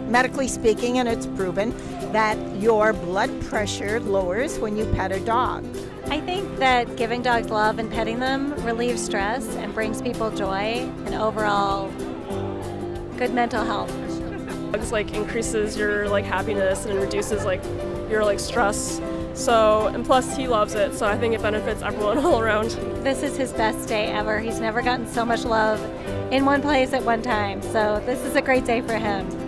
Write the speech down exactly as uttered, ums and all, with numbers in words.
medically speaking, and it's proven that your blood pressure lowers when you pet a dog. I think that giving dogs love and petting them relieves stress and brings people joy and overall good mental health. Dogs like increases your like happiness and reduces like your like stress. So, and plus he loves it, so I think it benefits everyone all around. This is his best day ever. He's never gotten so much love in one place at one time, so this is a great day for him.